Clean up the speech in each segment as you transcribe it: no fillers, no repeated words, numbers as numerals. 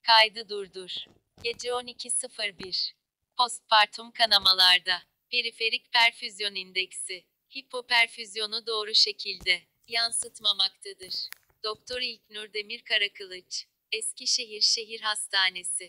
Kaydı durdur. Gece 12.01. Postpartum kanamalarda. Periferik perfüzyon indeksi. Hipoperfüzyonu doğru şekilde yansıtmamaktadır. Doktor İlknur Demir Karakılıç. Eskişehir Şehir Hastanesi.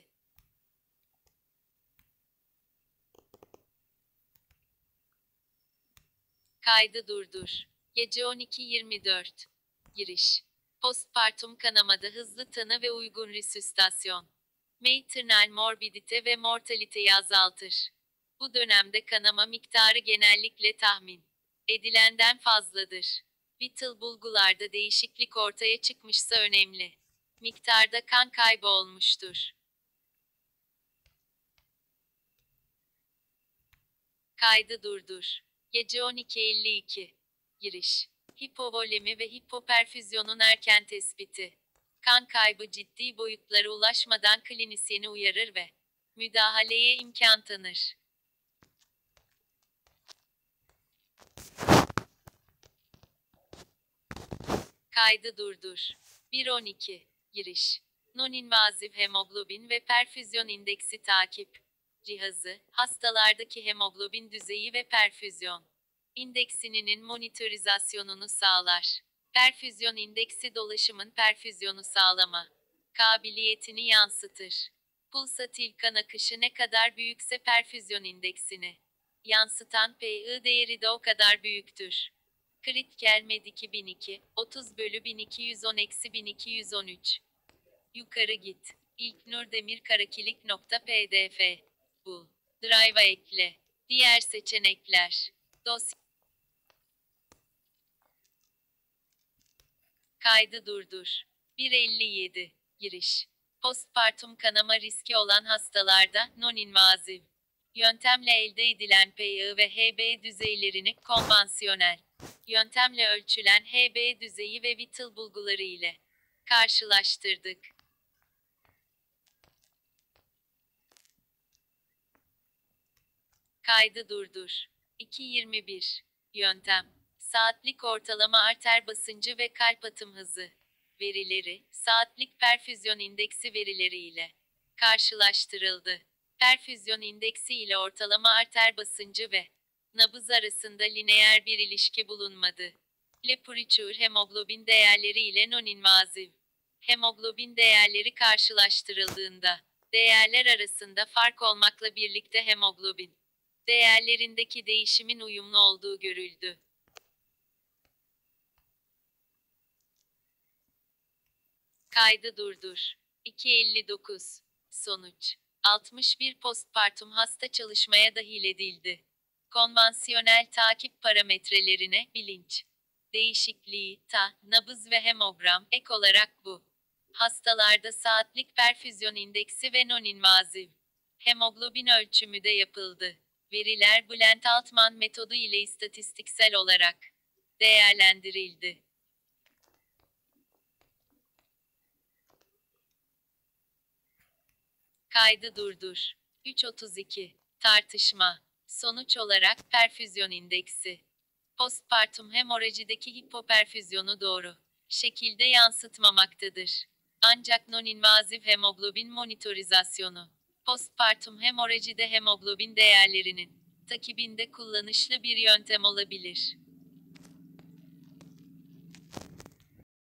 Kaydı durdur. Gece 12.24. Giriş. Postpartum kanamada hızlı tanı ve uygun resüsitasyon. Maternal morbidite ve mortaliteyi azaltır. Bu dönemde kanama miktarı genellikle tahmin edilenden fazladır. Vital bulgularda değişiklik ortaya çıkmışsa önemli miktarda kan kaybı olmuştur. Kaydı durdur. Gece 12.52. Giriş. Hipovolemi ve hipoperfüzyonun erken tespiti. Kan kaybı ciddi boyutlara ulaşmadan klinisyeni uyarır ve müdahaleye imkan tanır. Kaydı durdur. 1.12. Giriş. Non-invaziv hemoglobin ve perfüzyon indeksi takip cihazı, hastalardaki hemoglobin düzeyi ve perfüzyon indeksinin monitorizasyonunu sağlar. Perfüzyon indeksi dolaşımın perfüzyonu sağlama kabiliyetini yansıtır. Pulsatil kan akışı ne kadar büyükse perfüzyon indeksini yansıtan PI değeri de o kadar büyüktür. Kritkel Med 2002, 30/1210-1213. Yukarı git. İlknur Demir Karakilik.pdf. Bul. Drive'a ekle. Diğer seçenekler. Dosya. Kaydı durdur. 1.57. Giriş. Postpartum kanama riski olan hastalarda non-invaziv yöntemle elde edilen PI ve HB düzeylerini konvansiyonel yöntemle ölçülen HB düzeyi ve vital bulguları ile karşılaştırdık. Kaydı durdur. 2.21. Yöntem. Saatlik ortalama arter basıncı ve kalp atım hızı verileri, saatlik perfüzyon indeksi verileri ile karşılaştırıldı. Perfüzyon indeksi ile ortalama arter basıncı ve nabız arasında lineer bir ilişki bulunmadı. Temperature hemoglobin değerleri ile non-invaziv hemoglobin değerleri karşılaştırıldığında, değerler arasında fark olmakla birlikte hemoglobin değerlerindeki değişimin uyumlu olduğu görüldü. Kaydı durdur. 2.59. Sonuç. 61 postpartum hasta çalışmaya dahil edildi. Konvansiyonel takip parametrelerine bilinç değişikliği, nabız ve hemogram ek olarak bu hastalarda saatlik perfüzyon indeksi ve non-invaziv hemoglobin ölçümü de yapıldı. Veriler Bülent-Altman metodu ile istatistiksel olarak değerlendirildi. Kaydı durdur. 3.32. Tartışma. Sonuç olarak perfüzyon indeksi. Postpartum hemorajideki hipoperfüzyonu doğru şekilde yansıtmamaktadır. Ancak non-invaziv hemoglobin monitorizasyonu, postpartum hemorajide hemoglobin değerlerinin takibinde kullanışlı bir yöntem olabilir.